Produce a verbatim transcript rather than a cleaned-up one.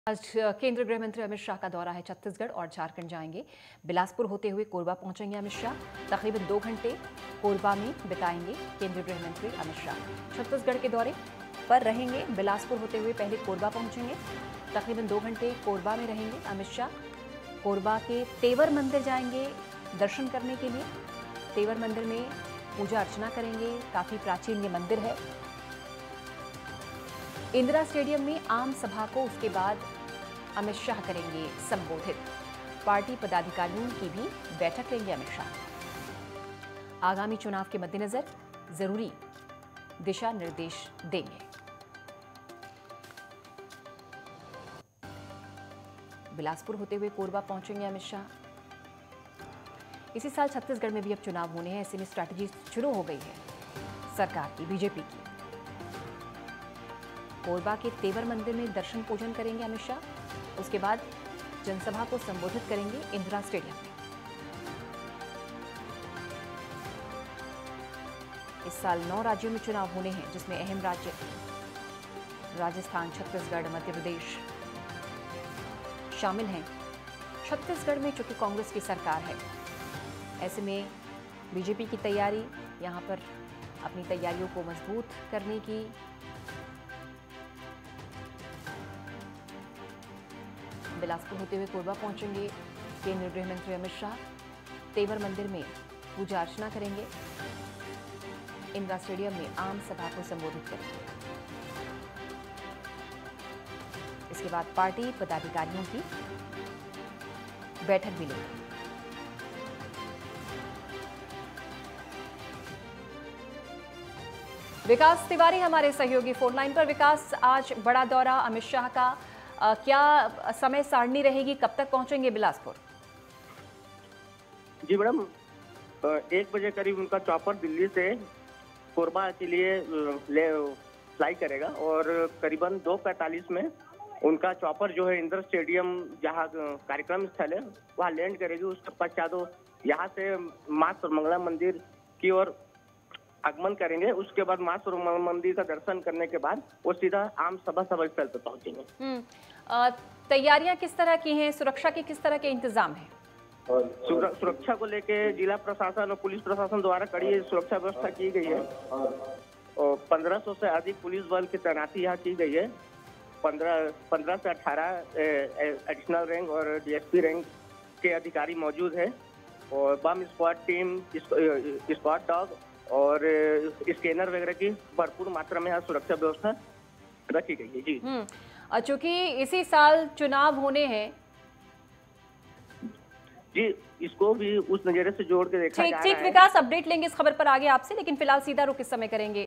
आज केंद्रीय गृह मंत्री अमित शाह का दौरा है। छत्तीसगढ़ और झारखंड जाएंगे। बिलासपुर होते हुए कोरबा पहुंचेंगे अमित शाह। तकरीबन दो घंटे कोरबा में बिताएंगे केंद्रीय गृह मंत्री अमित शाह। छत्तीसगढ़ के दौरे पर रहेंगे। बिलासपुर होते हुए पहले कोरबा पहुंचेंगे। तकरीबन दो घंटे कोरबा में रहेंगे अमित शाह। कोरबा के तेवर मंदिर जाएंगे दर्शन करने के लिए। तेवर मंदिर में पूजा अर्चना करेंगे। काफी प्राचीन ये मंदिर है। इंदिरा स्टेडियम में आम सभा को उसके बाद अमित शाह करेंगे संबोधित। पार्टी पदाधिकारियों की भी बैठक लेंगे अमित शाह। आगामी चुनाव के मद्देनजर जरूरी दिशा निर्देश देंगे। बिलासपुर होते हुए कोरबा पहुंचेंगे अमित शाह। इसी साल छत्तीसगढ़ में भी अब चुनाव होने हैं। ऐसे में स्ट्रैटेजी शुरू हो गई है सरकार की, बीजेपी की। कोरबा के तेवर मंदिर में दर्शन पूजन करेंगे अमित शाह। उसके बाद जनसभा को संबोधित करेंगे इंदिरा स्टेडियम में। इस साल नौ राज्यों में चुनाव होने हैं, जिसमें अहम राज्य राजस्थान, छत्तीसगढ़, मध्य प्रदेश शामिल हैं। छत्तीसगढ़ में चूंकि कांग्रेस की सरकार है, ऐसे में बीजेपी की तैयारी, यहां पर अपनी तैयारियों को मजबूत करने की बिलासपुर होते हुए कोरबा पहुंचेंगे केंद्रीय गृह मंत्री अमित शाह। तेवर मंदिर में पूजा अर्चना करेंगे। इंदिरा स्टेडियम में आम सभा को संबोधित करेंगे। इसके बाद पार्टी पदाधिकारियों की बैठक भी लेंगे। विकास तिवारी हमारे सहयोगी फोन लाइन पर। विकास, आज बड़ा दौरा अमित शाह का, आ, क्या समय सारणी रहेगी, कब तक पहुंचेंगे बिलासपुर? जी मैडम, एक बजे करीब उनका चॉपर दिल्ली से कोरबा के लिए ले फ्लाई करेगा और करीबन दो पैंतालीस में उनका चॉपर जो है इंदिरा स्टेडियम जहां कार्यक्रम स्थल है वहां लैंड करेगी। उसके पश्चात वो यहाँ से मां सर्वमंगला मंदिर की ओर आगमन करेंगे। उसके बाद मां सर्वमंगला मंदिर का दर्शन करने के बाद वो सीधा आम सभा सभा स्थल पर पहुंचेंगे। तैयारियां किस तरह की हैं? सुरक्षा के किस तरह के इंतजाम हैं? सुरक्षा को लेके जिला प्रशासन और पुलिस प्रशासन द्वारा कड़ी सुरक्षा व्यवस्था की गई है और पंद्रह सौ से अधिक पुलिस बल की तैनाती यहाँ की गई है। पंद्रह पंद्रह से अठारह एडिशनल रैंक और डीएसपी रैंक के अधिकारी मौजूद है और bomb squad team, squad dog और स्कैनर वगैरह की भरपूर मात्रा में यहाँ सुरक्षा व्यवस्था रखी गई है। जी, चूंकि इसी साल चुनाव होने हैं, जी इसको भी उस नजरिए से जोड़ के देखा जा रहा है। ठीक ठीक विकास, अपडेट लेंगे इस खबर पर आगे आपसे, लेकिन फिलहाल सीधा रुख इस समय करेंगे